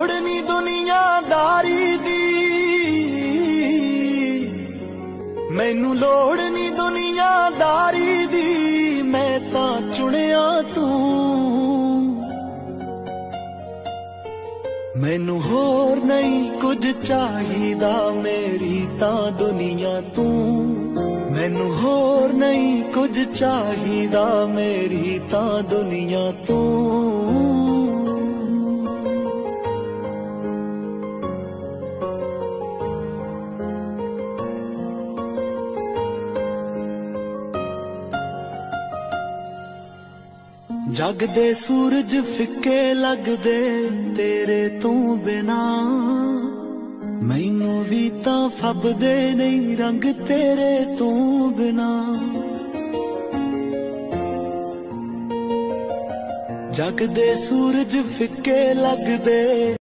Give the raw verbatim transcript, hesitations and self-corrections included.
नी दुनियादारी दी मैनू लोड़ नी दुनियादारी दी, मैं तां चुनिया तू। मैनू होर नहीं कुछ चाहिदा, मेरी तां दुनिया तू। मैनू होर नहीं कुछ चाहिदा, मेरी तां दुनिया तू। जग दे सूरज फिके लगदे तेरे तू बिना, मैनू भी तां फबदे नहीं रंग तेरे तू बिना। जग दे सूरज फिके लगदे